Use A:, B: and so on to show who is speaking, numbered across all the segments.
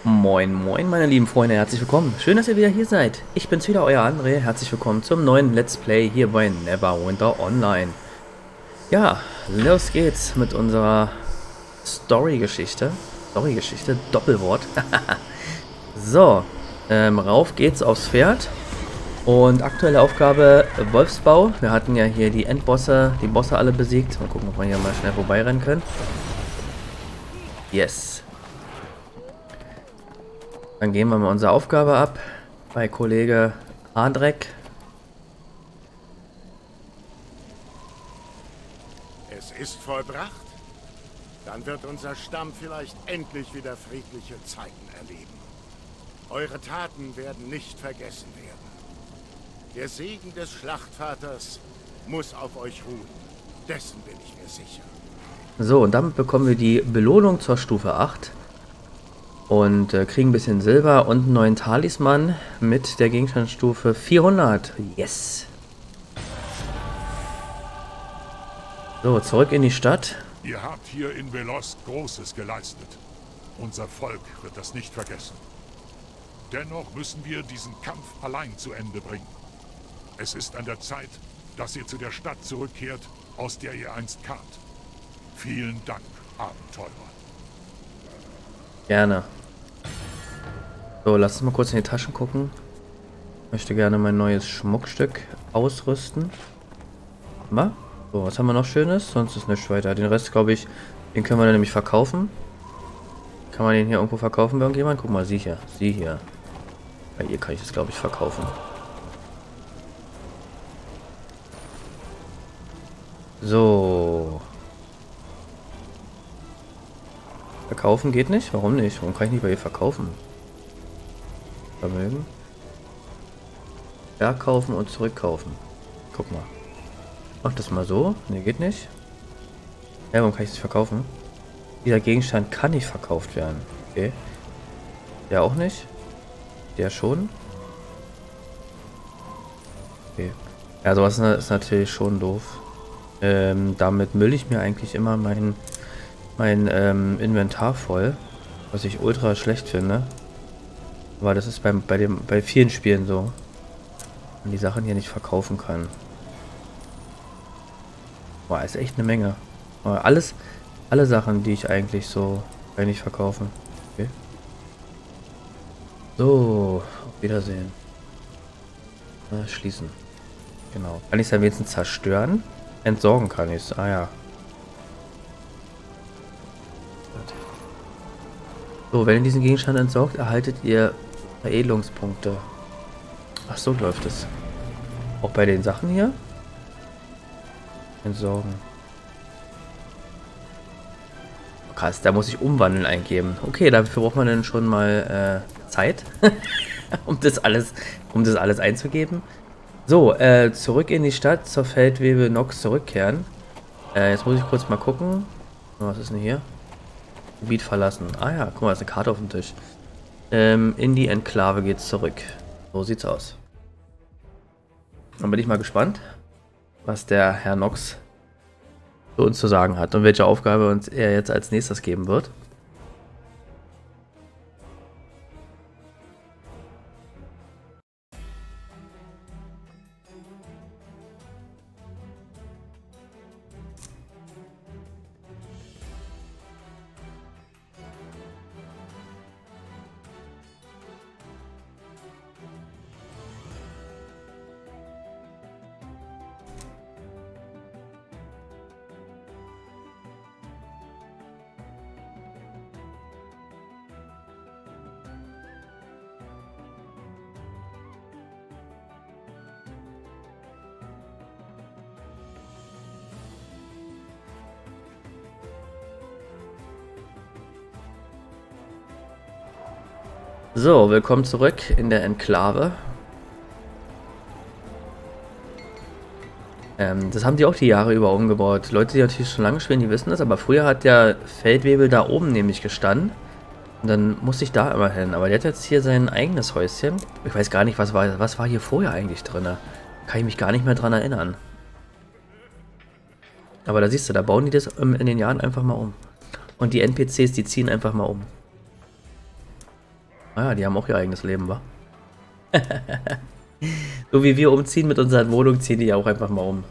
A: Moin, moin, meine lieben Freunde, herzlich willkommen. Schön, dass ihr wieder hier seid. Ich bin's wieder, euer André. Herzlich willkommen zum neuen Let's Play hier bei Neverwinter Online. Ja, los geht's mit unserer Story-Geschichte. Story-Geschichte, Doppelwort. So, rauf geht's aufs Pferd. Und aktuelle Aufgabe Wolfsbau. Wir hatten ja hier die Endbosse, die Bosse alle besiegt. Mal gucken, ob wir hier mal schnell vorbeirennen können. Yes. Dann gehen wir mal unsere Aufgabe ab bei Kollege Hardreck.
B: Es ist vollbracht. Dann wird unser Stamm vielleicht endlich wieder friedliche Zeiten erleben. Eure Taten werden nicht vergessen werden. Der Segen des Schlachtvaters muss auf euch ruhen. Dessen bin ich mir sicher.
A: So, und damit bekommen wir die Belohnung zur Stufe 8. Und kriegen ein bisschen Silber und einen neuen Talisman mit der Gegenstandsstufe 400. Yes! So, zurück in die Stadt.
C: Ihr habt hier in Veloz Großes geleistet. Unser Volk wird das nicht vergessen. Dennoch müssen wir diesen Kampf allein zu Ende bringen. Es ist an der Zeit, dass ihr zu der Stadt zurückkehrt, aus der ihr einst kamt. Vielen Dank, Abenteurer.
A: Gerne. So, lass uns mal kurz in die Taschen gucken. Ich möchte gerne mein neues Schmuckstück ausrüsten. Mal. So, was haben wir noch Schönes? Sonst ist nichts weiter. Den Rest, glaube ich, den können wir dann nämlich verkaufen. Kann man den hier irgendwo verkaufen bei irgendjemand? Guck mal, sie hier. Sie hier. Bei ihr kann ich das, glaube ich, verkaufen. So. Verkaufen geht nicht? Warum nicht? Warum kann ich nicht bei ihr verkaufen? Vermögen. Verkaufen und zurückkaufen. Guck mal. Mach das mal so. Ne, geht nicht. Ja, warum kann ich es verkaufen? Dieser Gegenstand kann nicht verkauft werden. Okay. Der auch nicht. Der schon. Okay. Ja, sowas ist natürlich schon doof. Damit müll ich mir eigentlich immer mein Inventar voll, was ich ultra schlecht finde. Aber das ist bei vielen Spielen so. Man die Sachen hier nicht verkaufen kann. Boah, ist echt eine Menge. Aber alle Sachen, die ich eigentlich so kann ich verkaufen. Okay. So, auf Wiedersehen. Schließen. Genau. Kann ich es am wenigstens zerstören? Entsorgen kann ich es. Ah ja. So, wenn ihr diesen Gegenstand entsorgt, erhaltet ihr Veredelungspunkte. Ach, so läuft es. Auch bei den Sachen hier? Entsorgen. Krass, da muss ich umwandeln eingeben. Okay, dafür braucht man dann schon mal Zeit, um das alles einzugeben. So, zurück in die Stadt, zur Feldwebel Nox zurückkehren. Jetzt muss ich kurz mal gucken. Was ist denn hier? Gebiet verlassen. Ah ja, guck mal, da ist eine Karte auf dem Tisch. In die Enklave geht's zurück. So sieht's aus. Dann bin ich mal gespannt, was der Herr Nox für uns zu sagen hat und welche Aufgabe uns er jetzt als nächstes geben wird. So, willkommen zurück in der Enklave. Das haben die auch die Jahre über umgebaut. Leute, die natürlich schon lange spielen, die wissen das, aber früher hat der Feldwebel da oben nämlich gestanden. Und dann musste ich da immer hin. Aber der hat jetzt hier sein eigenes Häuschen. Ich weiß gar nicht, was war hier vorher eigentlich drin. Kann ich mich gar nicht mehr dran erinnern. Aber da siehst du, da bauen die das in den Jahren einfach mal um. Und die NPCs, die ziehen einfach mal um. Ah ja, die haben auch ihr eigenes Leben, wa? So wie wir umziehen mit unseren Wohnungen, ziehen die ja auch einfach mal um.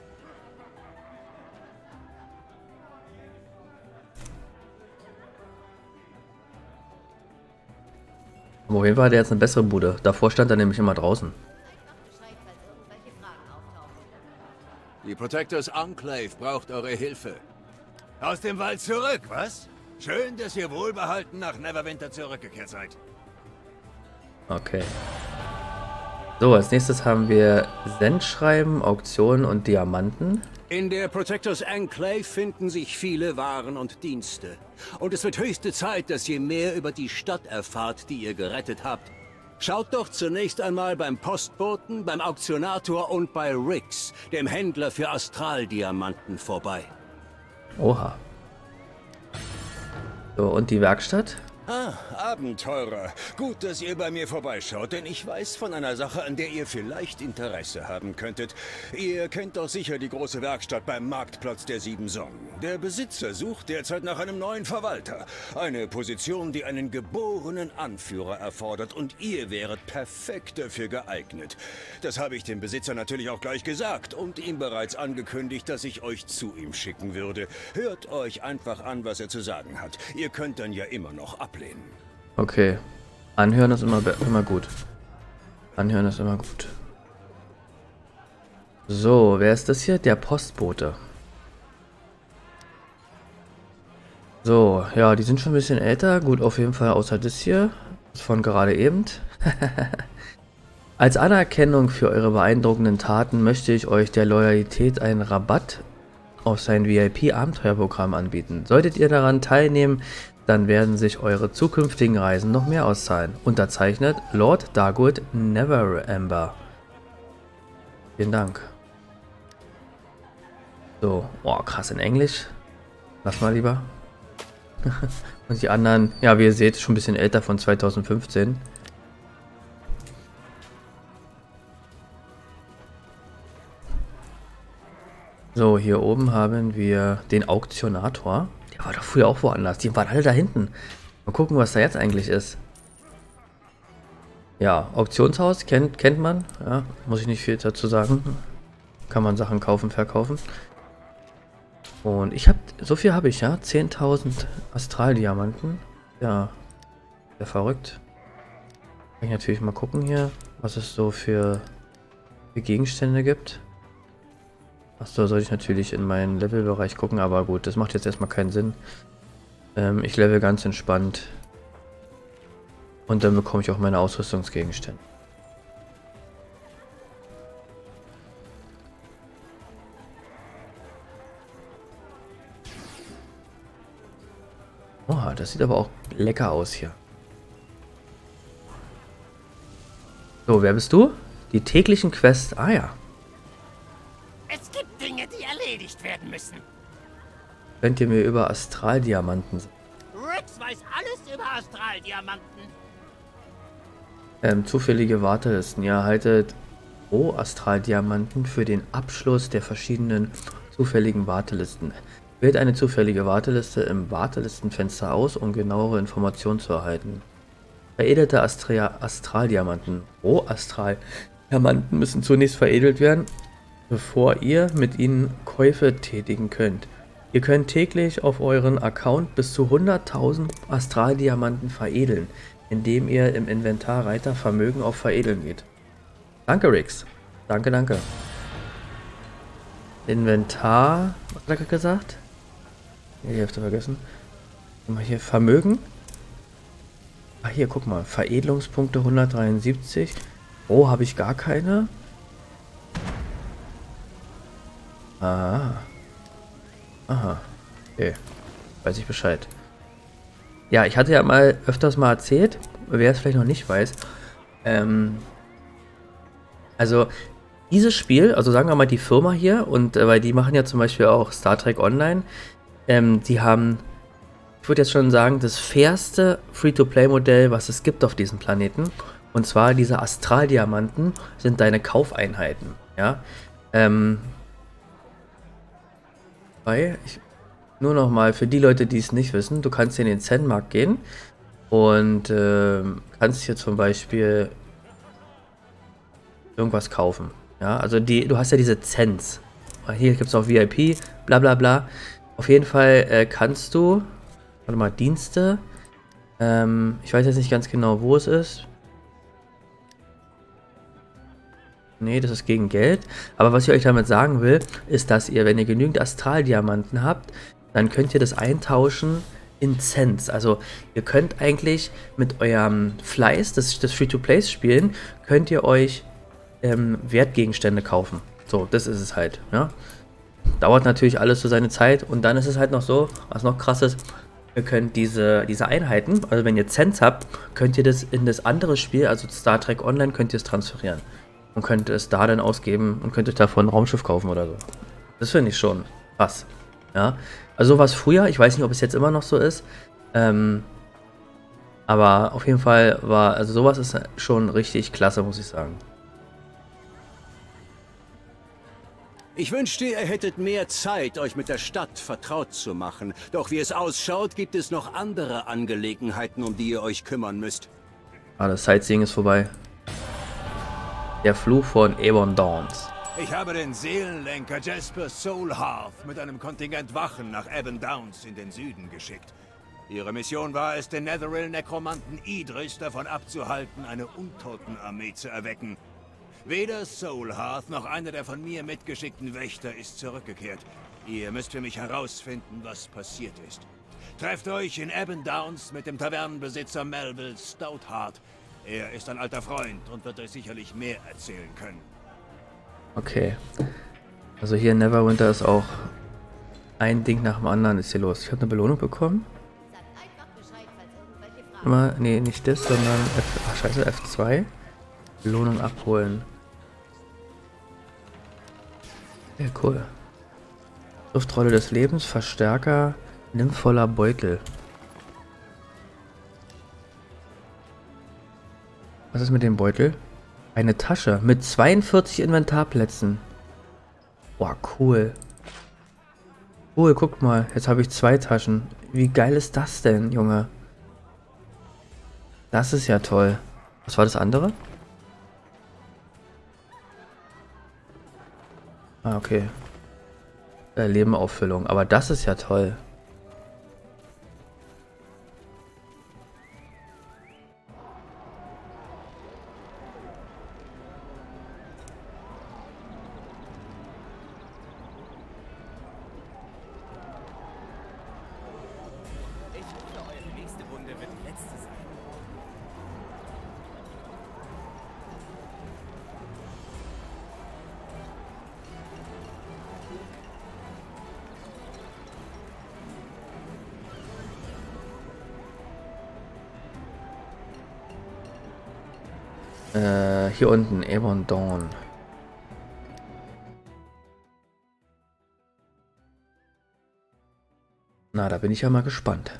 A: Aber auf jeden Fall hat er jetzt eine bessere Bude. Davor stand er nämlich immer draußen.
D: Die Protectors Enclave braucht eure Hilfe. Aus dem Wald zurück, was? Schön, dass ihr wohlbehalten nach Neverwinter zurückgekehrt seid.
A: Okay. So, als nächstes haben wir Sendschreiben, Auktionen und Diamanten.
D: In der Protectors Enclave finden sich viele Waren und Dienste. Und es wird höchste Zeit, dass ihr mehr über die Stadt erfahrt, die ihr gerettet habt. Schaut doch zunächst einmal beim Postboten, beim Auktionator und bei Rix, dem Händler für Astraldiamanten, vorbei.
A: Oha. So, und die Werkstatt?
D: Ah, Abenteurer. Gut, dass ihr bei mir vorbeischaut, denn ich weiß von einer Sache, an der ihr vielleicht Interesse haben könntet. Ihr kennt doch sicher die große Werkstatt beim Marktplatz der Sieben Sonnen. Der Besitzer sucht derzeit nach einem neuen Verwalter. Eine Position, die einen geborenen Anführer erfordert, und ihr wäret perfekt dafür geeignet. Das habe ich dem Besitzer natürlich auch gleich gesagt und ihm bereits angekündigt, dass ich euch zu ihm schicken würde. Hört euch einfach an, was er zu sagen hat. Ihr könnt dann ja immer noch ablehnen.
A: Okay. Anhören ist immer gut. Anhören ist immer gut. So, wer ist das hier? Der Postbote. So, ja, die sind schon ein bisschen älter. Gut, auf jeden Fall außer das hier. Das von gerade eben. Als Anerkennung für eure beeindruckenden Taten möchte ich euch der Loyalität einen Rabatt auf sein VIP-Abenteuerprogramm anbieten. Solltet ihr daran teilnehmen, dann werden sich eure zukünftigen Reisen noch mehr auszahlen. Unterzeichnet Lord Dargood Neverember. Vielen Dank. So, oh krass in Englisch. Lass mal lieber. Und die anderen, ja wie ihr seht, schon ein bisschen älter, von 2015. So, hier oben haben wir den Auktionator. Der war doch früher auch woanders. Die waren alle da hinten. Mal gucken, was da jetzt eigentlich ist. Ja, Auktionshaus kennt man. Ja, muss ich nicht viel dazu sagen. Kann man Sachen kaufen, verkaufen. Und ich habe, so viel habe ich, ja. 10.000 Astraldiamanten. Ja, sehr verrückt. Kann ich natürlich mal gucken hier, was es so für Gegenstände gibt. Achso, soll ich natürlich in meinen Levelbereich gucken, aber gut, das macht jetzt erstmal keinen Sinn. Ich level ganz entspannt. Und dann bekomme ich auch meine Ausrüstungsgegenstände. Oha, das sieht aber auch lecker aus hier. So, wer bist du? Die täglichen Quests. Ah ja.
E: Es gibt Dinge, die erledigt werden müssen.
A: Könnt ihr mir über Astraldiamanten sagen?
E: Rix weiß alles über Astraldiamanten.
A: Zufällige Wartelisten. Ja, haltet Astraldiamanten für den Abschluss der verschiedenen zufälligen Wartelisten. Wählt eine zufällige Warteliste im Wartelistenfenster aus, um genauere Informationen zu erhalten. Veredelte Astraldiamanten. Astraldiamanten müssen zunächst veredelt werden, bevor ihr mit ihnen Käufe tätigen könnt. Ihr könnt täglich auf euren Account bis zu 100.000 Astraldiamanten veredeln, indem ihr im Inventarreiter Vermögen auf Veredeln geht. Danke, Rix. Danke, danke. Inventar, was hat er gesagt? Die Hälfte vergessen. Mal hier Vermögen. Ah, hier, guck mal. Veredelungspunkte 173. Oh, habe ich gar keine? Ah. Aha. Okay. Weiß ich Bescheid. Ja, ich hatte ja mal öfters mal erzählt, wer es vielleicht noch nicht weiß. Also, dieses Spiel, also sagen wir mal die Firma hier, und weil die machen ja zum Beispiel auch Star Trek Online, die haben, ich würde jetzt schon sagen, das fairste Free-to-Play-Modell, was es gibt auf diesem Planeten. Und zwar diese Astraldiamanten sind deine Kaufeinheiten. Ja. Nur nochmal für die Leute, die es nicht wissen, du kannst in den Zen-Markt gehen und kannst hier zum Beispiel irgendwas kaufen. Ja, also du hast ja diese Cents. Hier gibt es auch VIP, bla bla bla. Auf jeden Fall kannst du, warte mal, Dienste. Ich weiß jetzt nicht ganz genau, wo es ist. Nee, das ist gegen Geld. Aber was ich euch damit sagen will, ist, dass ihr, wenn ihr genügend Astraldiamanten habt, dann könnt ihr das eintauschen in Cents. Also ihr könnt eigentlich mit eurem Fleiß, das Free-to-Play-Spielen, könnt ihr euch Wertgegenstände kaufen. So, das ist es halt. Ja? Dauert natürlich alles so seine Zeit. Und dann ist es halt noch so, was noch krass ist, ihr könnt diese Einheiten, also wenn ihr Cents habt, könnt ihr das in das andere Spiel, also Star Trek Online, könnt ihr es transferieren. Und könnt es da dann ausgeben und könnt euch davon ein Raumschiff kaufen oder so. Das finde ich schon krass. Ja, also sowas früher, ich weiß nicht, ob es jetzt immer noch so ist. Aber auf jeden Fall war, also sowas ist schon richtig klasse, muss ich sagen.
D: Ich wünschte, ihr hättet mehr Zeit, euch mit der Stadt vertraut zu machen. Doch wie es ausschaut, gibt es noch andere Angelegenheiten, um die ihr euch kümmern müsst.
A: Ah, das Sightseeing ist vorbei. Der Fluch von Ebon Dawns.
D: Ich habe den Seelenlenker Jasper Soulhearth mit einem Kontingent Wachen nach Ebon Downs in den Süden geschickt. Ihre Mission war es, den Netheril-Nekromanten Idris davon abzuhalten, eine Untotenarmee zu erwecken. Weder Soulhearth noch einer der von mir mitgeschickten Wächter ist zurückgekehrt. Ihr müsst für mich herausfinden, was passiert ist. Trefft euch in Ebon Downs mit dem Tavernenbesitzer Melville Stoutheart. Er ist ein alter Freund und wird euch sicherlich mehr erzählen können.
A: Okay. Also hier in Neverwinter ist auch ein Ding nach dem anderen ist hier los. Ich habe eine Belohnung bekommen. Immer, nee, nicht das, sondern F2. Belohnung abholen. Ja, cool. Luftrolle des Lebens, Verstärker, nympholler Beutel. Was ist mit dem Beutel? Eine Tasche mit 42 Inventarplätzen. Boah, cool. Cool, guck mal. Jetzt habe ich 2 Taschen. Wie geil ist das denn, Junge? Das ist ja toll. Was war das andere? Ah, okay. Lebenauffüllung. Aber das ist ja toll. Hier unten, Ebon Dawn. Na, da bin ich ja mal gespannt.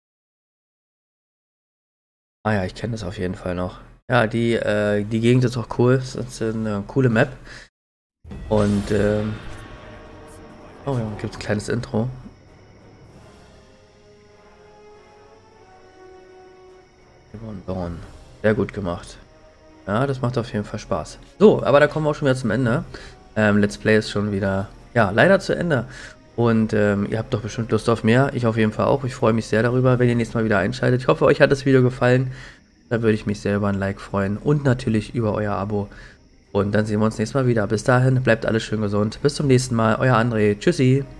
A: Ah ja, ich kenne das auf jeden Fall noch. Ja, die Gegend ist auch cool. Das ist eine coole Map. Und, oh ja, gibt es ein kleines Intro. Ebon Dawn. Sehr gut gemacht. Ja, das macht auf jeden Fall Spaß. So, aber da kommen wir auch schon wieder zum Ende. Let's Play ist schon wieder, ja, leider zu Ende. Und ihr habt doch bestimmt Lust auf mehr. Ich auf jeden Fall auch. Ich freue mich sehr darüber, wenn ihr nächstes Mal wieder einschaltet. Ich hoffe, euch hat das Video gefallen. Da würde ich mich sehr über ein Like freuen. Und natürlich über euer Abo. Und dann sehen wir uns nächstes Mal wieder. Bis dahin, bleibt alles schön gesund. Bis zum nächsten Mal. Euer André. Tschüssi.